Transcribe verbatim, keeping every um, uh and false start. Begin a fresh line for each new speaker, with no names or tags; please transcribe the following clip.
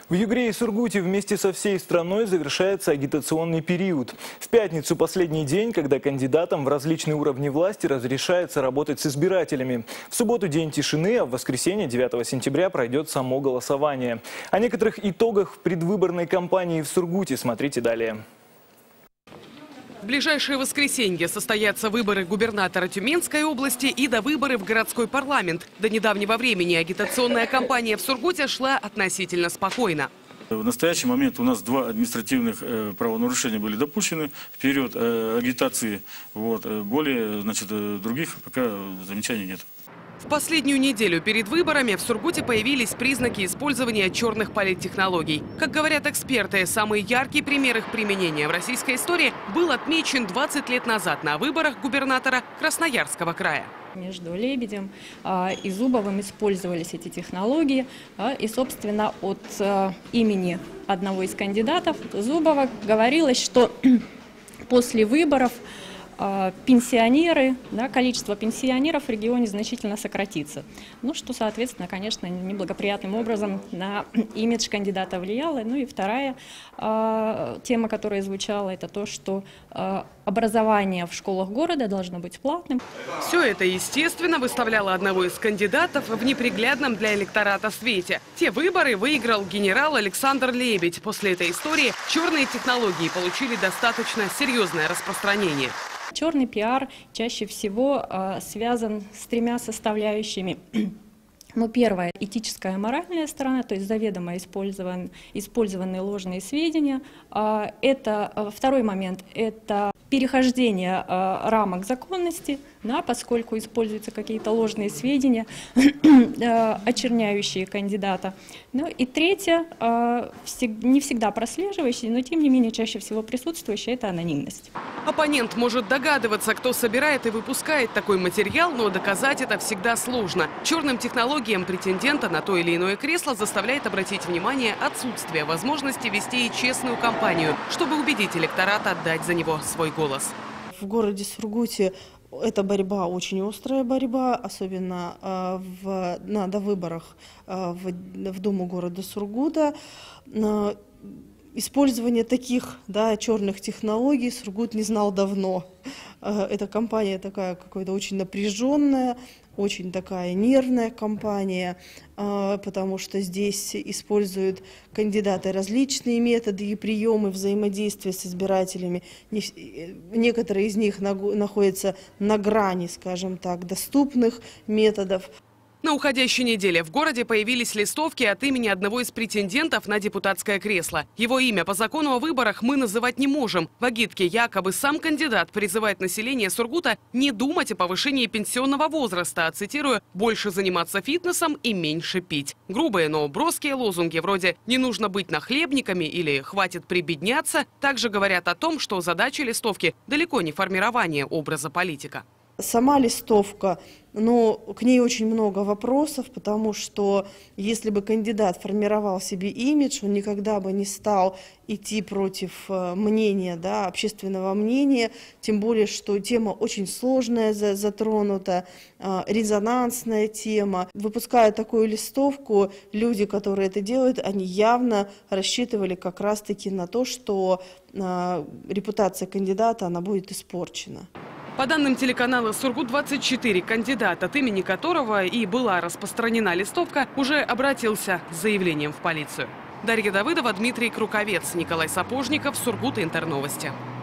В Югре и Сургуте вместе со всей страной завершается агитационный период. В пятницу последний день, когда кандидатам в различные уровни власти разрешается работать с избирателями. В субботу день тишины, а в воскресенье девятого сентября пройдет само голосование. О некоторых итогах предвыборной кампании в Сургуте смотрите далее.
В ближайшее воскресенье состоятся выборы губернатора Тюменской области и довыборы в городской парламент. До недавнего времени агитационная кампания в Сургуте шла относительно спокойно.
В настоящий момент у нас два административных э, правонарушения были допущены в период э, агитации. Вот, более, значит, других пока замечаний нет.
В последнюю неделю перед выборами в Сургуте появились признаки использования черных политтехнологий. Как говорят эксперты, самый яркий пример их применения в российской истории был отмечен двадцать лет назад на выборах губернатора Красноярского края.
Между Лебедем и Зубовым использовались эти технологии. И, собственно, от имени одного из кандидатов, Зубова, говорилось, что после выборов пенсионеры, да, количество пенсионеров в регионе значительно сократится. Ну, что, соответственно, конечно, неблагоприятным образом на имидж кандидата влияло. Ну и вторая э, тема, которая звучала, это то, что э, образование в школах города должно быть платным.
Все это, естественно, выставляло одного из кандидатов в неприглядном для электората свете. Те выборы выиграл генерал Александр Лебедь. После этой истории черные технологии получили достаточно серьезное распространение.
Черный пиар чаще всего э, связан с тремя составляющими. Ну, первое – этическая и моральная сторона, то есть заведомо использован, использованные ложные сведения. Э, это, э, второй момент – это перехождение э, рамок законности, да, поскольку используются какие-то ложные сведения, э, очерняющие кандидата. Ну и третье, э, всег, не всегда прослеживающее, но тем не менее чаще всего присутствующее – это анонимность.
Оппонент может догадываться, кто собирает и выпускает такой материал, но доказать это всегда сложно. Черным технологиям претендента на то или иное кресло заставляет обратить внимание отсутствие возможности вести честную кампанию, чтобы убедить электорат отдать за него свой голос.
В городе Сургуте эта борьба очень острая борьба, особенно э, в, на довыборах э, в, в Думу города Сургута. Э, Использование таких, да, черных технологий Сургут не знал давно. Эта кампания такая какая-то очень напряженная, очень такая нервная кампания, потому что здесь используют кандидаты различные методы и приемы взаимодействия с избирателями. Некоторые из них находятся на грани, скажем так, доступных методов.
На уходящей неделе в городе появились листовки от имени одного из претендентов на депутатское кресло. Его имя по закону о выборах мы называть не можем. В агитке якобы сам кандидат призывает население Сургута не думать о повышении пенсионного возраста, а, цитирую, «больше заниматься фитнесом и меньше пить». Грубые, но броские лозунги вроде «не нужно быть нахлебниками» или «хватит прибедняться» также говорят о том, что задача листовки далеко не формирование образа политика.
Сама листовка, но к ней очень много вопросов, потому что если бы кандидат формировал себе имидж, он никогда бы не стал идти против мнения, да, общественного мнения, тем более, что тема очень сложная затронута, резонансная тема. Выпуская такую листовку, люди, которые это делают, они явно рассчитывали как раз-таки на то, что репутация кандидата, она будет испорчена.
По данным телеканала «Сургут двадцать четыре», кандидат, от имени которого и была распространена листовка, уже обратился с заявлением в полицию. Дарья Давыдова, Дмитрий Круковец, Николай Сапожников, Сургут Интерновости.